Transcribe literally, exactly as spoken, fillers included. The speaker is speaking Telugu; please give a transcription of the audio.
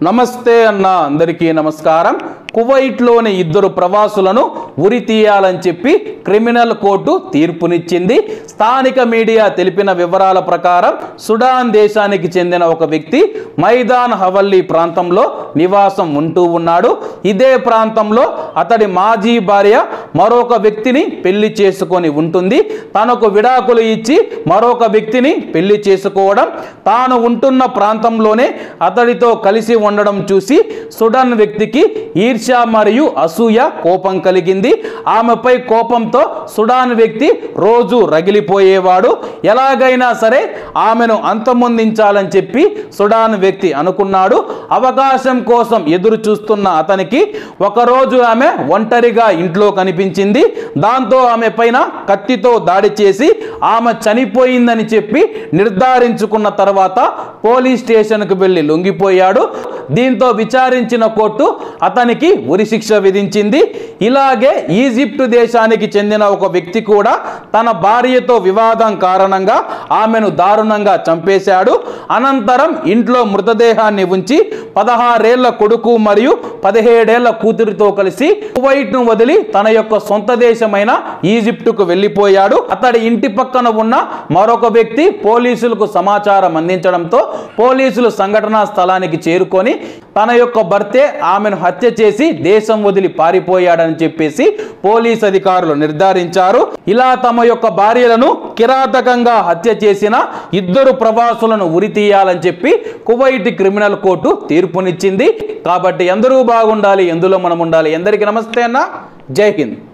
నమస్తే అన్న అందరికీ నమస్కారం। కువైట్లోని ఇద్దరు ప్రవాసులను ఉరి తీయాలని చెప్పి క్రిమినల్ కోర్టు తీర్పునిచ్చింది। స్థానిక మీడియా తెలిపిన వివరాల ప్రకారం సుడాన్ దేశానికి చెందిన ఒక వ్యక్తి మైదాన్ హవల్లీ ప్రాంతంలో నివాసం ఉంటూ ఉన్నాడు। ఇదే ప్రాంతంలో అతడి మాజీ భార్య మరొక వ్యక్తిని పెళ్లి చేసుకొని ఉంటుంది। తనకు విడాకులు ఇచ్చి మరొక వ్యక్తిని పెళ్లి చేసుకోవడం, తాను ఉంటున్న ప్రాంతంలోనే అతడితో కలిసి ఉండడం చూసి సుడాన్ వ్యక్తికి ఈర్ష్య మరియు అసూయ కోపం కలిగింది। ఆమెపై కోపంతో సుడాన్ వ్యక్తి రోజు రగిలిపోయేవాడు। ఎలాగైనా సరే ఆమెను అంతమొందించాలని చెప్పి సుడాన్ వ్యక్తి అనుకున్నాడు। అవకాశం కోసం ఎదురు చూస్తున్న అతనికి ఒకరోజు ఆమె ఒంటరిగా ఇంట్లో కనిపించింది। దాంతో ఆమె పైన కత్తితో దాడి చేసి ఆమె చనిపోయిందని చెప్పి నిర్ధారించుకున్న తర్వాత పోలీస్ స్టేషన్కు వెళ్ళి లొంగిపోయాడు। దీంతో విచారించిన కోర్టు అతనికి ఉరి శిక్ష విధించింది। ఇలాగే ఈజిప్ట్ దేశానికి చెందిన ఒక వ్యక్తి కూడా తన భార్యతో వివాదం కారణంగా ఆమెను దారుణంగా చంపేశాడు। అనంతరం ఇంట్లో మృతదేహాన్ని ఉంచి పదహారేళ్ల కొడుకు మరియు పదిహేడేళ్ల కూతురితో కలిసి కువైట్ను వదిలి తన యొక్క సొంత దేశమైన ఈజిప్టుకు వెళ్ళిపోయాడు। అతడి ఇంటి పక్కన ఉన్న మరొక వ్యక్తి పోలీసులకు సమాచారం అందించడంతో పోలీసులు సంఘటనా స్థలానికి చేరుకొని తన యొక్క భర్తే ఆమెను హత్య చేసి దేశం వదిలి పారిపోయాడని చెప్పేసి పోలీస్ అధికారులు నిర్ధారించారు। ఇలా తమ యొక్క భార్యలను కిరాతకంగా హత్య చేసిన ఇద్దరు ప్రవాసులను ఉరి తీయాలని చెప్పి కువైట్ క్రిమినల్ కోర్టు తీర్పునిచ్చింది। కాబట్టి అందరూ బాగుండాలి, ఎందులో మనం ఉండాలి। అందరికీ నమస్తే అన్న, జై హింద్।